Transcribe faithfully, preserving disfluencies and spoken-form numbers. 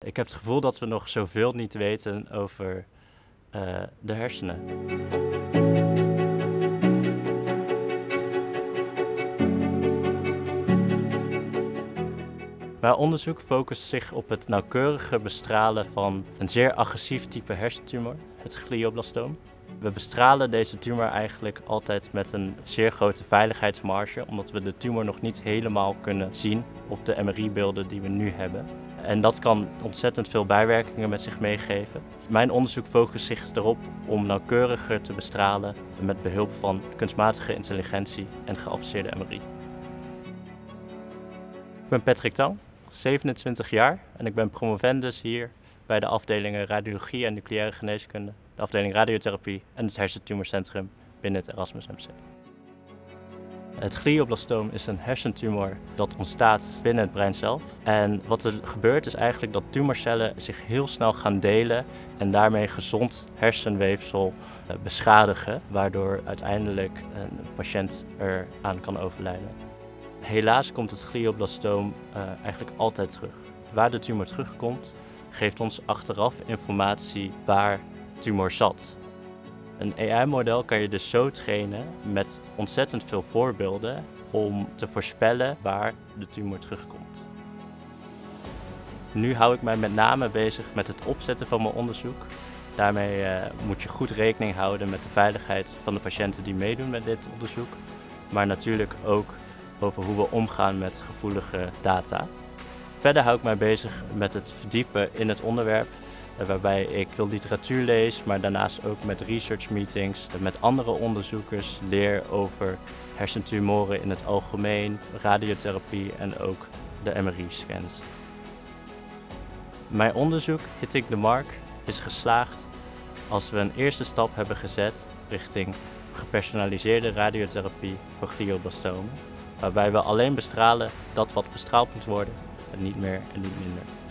Ik heb het gevoel dat we nog zoveel niet weten over uh, de hersenen. Mijn onderzoek focust zich op het nauwkeurige bestralen van een zeer agressief type hersentumor, het glioblastoom. We bestralen deze tumor eigenlijk altijd met een zeer grote veiligheidsmarge, omdat we de tumor nog niet helemaal kunnen zien op de M R I-beelden die we nu hebben. En dat kan ontzettend veel bijwerkingen met zich meegeven. Mijn onderzoek focust zich erop om nauwkeuriger te bestralen met behulp van kunstmatige intelligentie en geavanceerde M R I. Ik ben Patrick Tang, zevenentwintig jaar en ik ben promovendus hier bij de afdelingen Radiologie en Nucleaire Geneeskunde, de afdeling Radiotherapie en het Hersentumorcentrum binnen het Erasmus M C. Het glioblastoom is een hersentumor dat ontstaat binnen het brein zelf. En wat er gebeurt is eigenlijk dat tumorcellen zich heel snel gaan delen en daarmee gezond hersenweefsel beschadigen, waardoor uiteindelijk een patiënt eraan kan overlijden. Helaas komt het glioblastoom uh, eigenlijk altijd terug. Waar de tumor terugkomt, geeft ons achteraf informatie waar de tumor zat. Een A I-model kan je dus zo trainen met ontzettend veel voorbeelden om te voorspellen waar de tumor terugkomt. Nu hou ik mij met name bezig met het opzetten van mijn onderzoek. Daarmee uh, moet je goed rekening houden met de veiligheid van de patiënten die meedoen met dit onderzoek, maar natuurlijk ook over hoe we omgaan met gevoelige data. Verder hou ik mij bezig met het verdiepen in het onderwerp, waarbij ik veel literatuur lees, maar daarnaast ook met research meetings met andere onderzoekers leer over hersentumoren in het algemeen, radiotherapie en ook de M R I-scans. Mijn onderzoek Hitting the Mark is geslaagd als we een eerste stap hebben gezet richting gepersonaliseerde radiotherapie voor glioblastomen, waarbij we alleen bestralen dat wat bestraald moet worden en niet meer en niet minder.